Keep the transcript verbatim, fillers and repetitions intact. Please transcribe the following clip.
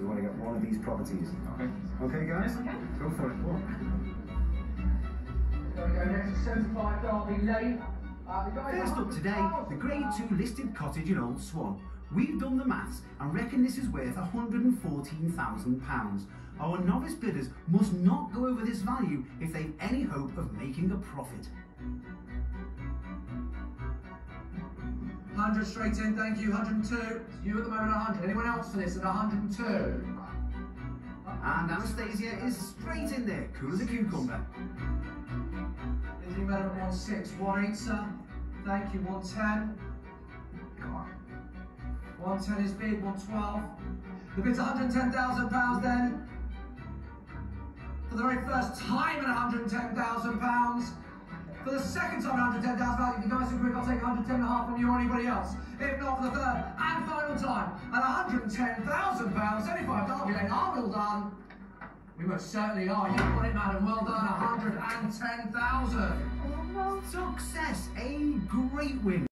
We want to get one of these properties. Okay. Okay, guys? Okay. Go for it. Go on. There we go, next to seventy-five Derby Lane. Uh, the guys First up today, the Grade two listed cottage in Old Swan. We've done the maths and reckon this is worth one hundred and fourteen thousand pounds. Our novice bidders must not go over this value if they've any hope of making a profit. one hundred straight in, thank you, one hundred and two. You at the moment at one hundred. Anyone else for this at one hundred and two? And Anastasia is straight in there, cool as a cucumber. Anything better at one six, one eight, sir. Thank you, one ten. Come on. one ten is bid, one twelve. The bid's one hundred and ten thousand pounds then. For the very first time at one hundred and ten thousand pounds. For the second time at one hundred and ten thousand pounds. If you guys agree, I'll take one hundred and ten and a half from you or anybody else. If not, for the third and final time at one hundred and ten thousand pounds. seventy-five Derby Lane, are well done. We most certainly are. You've got it, madam. Well done. one hundred and ten thousand. Success! A great win.